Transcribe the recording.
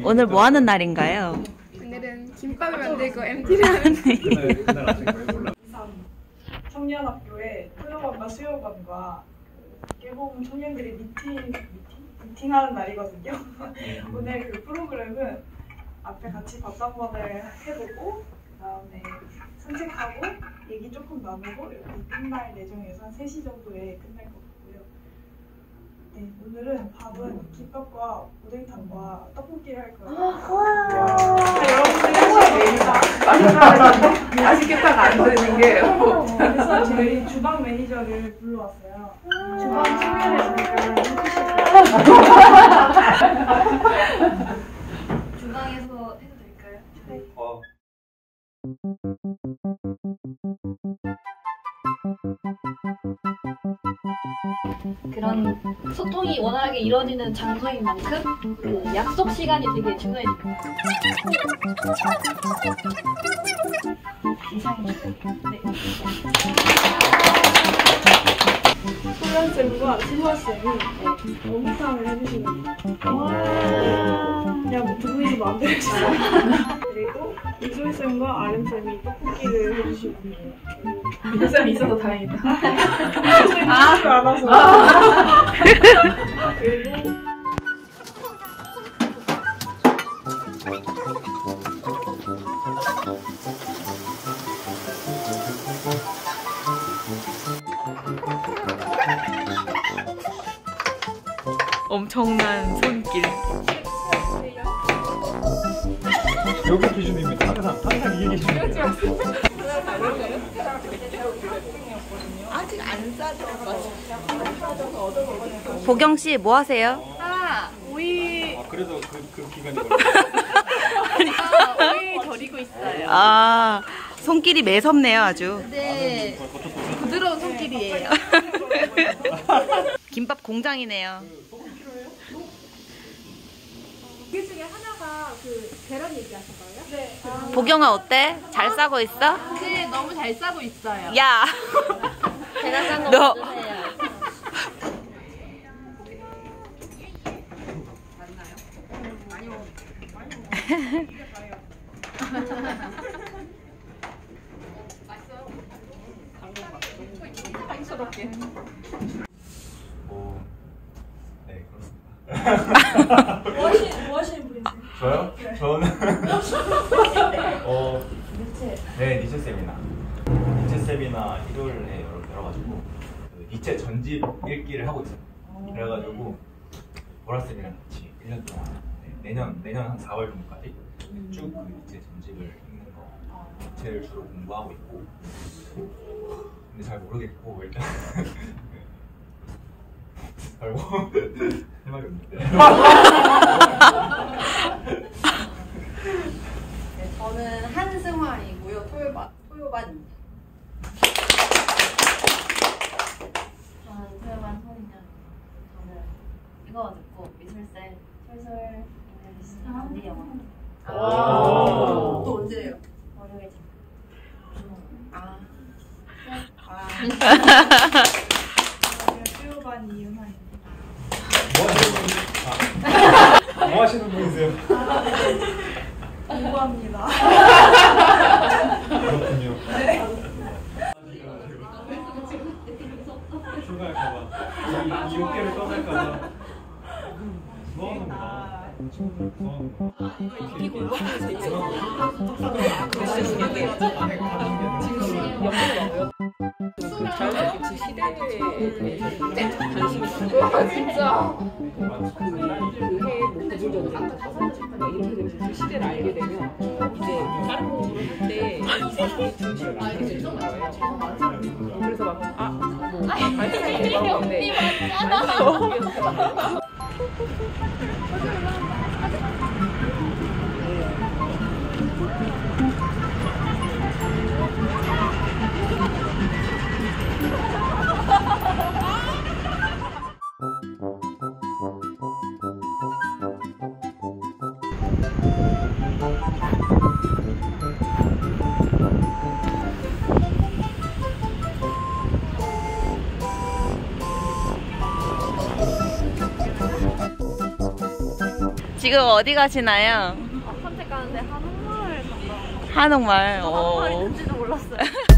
오늘 뭐 하는 날인가요? 오늘은 김밥을 만들고 MT를 하는 청년학교에 토요관과 수요관과 개봉 청년들이 미팅하는 날이거든요. 오늘 그 프로그램은 앞에 같이 밥 한번을 해보고 그다음에 산책하고 얘기 조금 나누고 이렇게 끝날 예정에서 한 3시 정도에 끝날 것 같고요. 네, 오늘은 밥은 김밥과 오뎅탕과 떡볶이를 할 거예요. 여러분들이 맛있겠다가 안 되는 게 그래서 저희 주방 매니저를 불러왔어요. 주방 소개를 잠깐 해주실까요? 주방에서 해도 될까요? 네. 그런 소통이 원활하게 이루어지는 장소인 만큼 그 약속 시간이 되게 중요해요. 네. 소연쌤과 수화쌤이 어묵탕을 해주시는 거예요. 그냥 두 분이서 마음대로 해주세요. 그리고 이솔쌤과 아름쌤이 떡볶이를 해주시고 이솔쌤이 있어서 다행이다. 이솔쌤이 할줄 알아서 그리고 엄청난 손길. 여기 기준입니다. 항상 이게 기준입니다. 아직 안 싸져. 보경 씨 뭐 하세요? 오이 그래서 그 기간이 걸려. 오이 절이고 있어요. 아, 손길이 매섭네요, 아주. 네, 부드러운 손길이에요. 김밥 공장이네요. 그 중에 하나가 그 계란 얘기하신 거예요? 네. 보경아 어때? 잘 싸고 있어? 네, 너무 잘 싸고 있어요. 야, 제가 싼거 너. 먹으세요. 당스럽게. 네, 그렇습니다. 뭐 하시는 분이세요? 저요? 저는 네, 니체 세미나 일요일에 열어가지고 그 니체 전집 읽기를 하고 있어요. 그래가지고 보라쌤이랑 같이 1년 동안 내년 한 4월 정도까지 쭉 그 니체 전집을 읽는 거 니체를 주로 공부하고 있고 근데 잘 모르겠고 일단 알고 할 말이 없는데. 네, 저는 한승환이고요. 토요반입니다. 저는 토요반 선인연. 저는 이거 듣고 미술쌤 솔솔 잉글리시 언니 영어. 또 언제예요? 월요일 수요반 이은하입니다. 뭐 하시는 분이세요? 공부합니다. 그렇군요. 출가할까봐 이 어깨를 떠날까봐 수학하는구나. 이 공부하는 게 제일 자연스럽게 시대에 관심이 있고 진짜 그해 부분적으로 이렇게 되면서 그 시대를 알게 되면 이제 다른 거 모를 때 중심을 알게 되는 거예요. 그래서 막뭐 발상이 대박인데 지금 어디 가시나요? 산책 가는데 한옥마을 갔다. 한옥마을. 한옥마을이 된지도 몰랐어요.